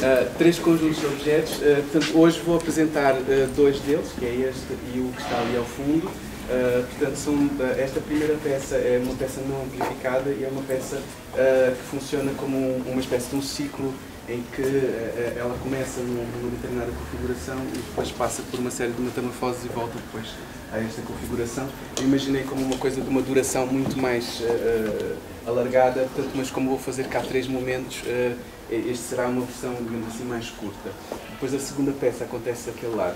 três conjuntos de objetos. Portanto, hoje vou apresentar dois deles, que é este e o que está ali ao fundo. Portanto, esta primeira peça é uma peça não amplificada e é uma peça que funciona como uma espécie de um ciclo em que ela começa numa determinada configuração e depois passa por uma série de metamorfoses e volta depois a esta configuração. Eu imaginei como uma coisa de uma duração muito mais alargada, portanto, mas como vou fazer cá três momentos, este será uma versão, digamos assim, mais curta. Depois a segunda peça acontece daquele lado.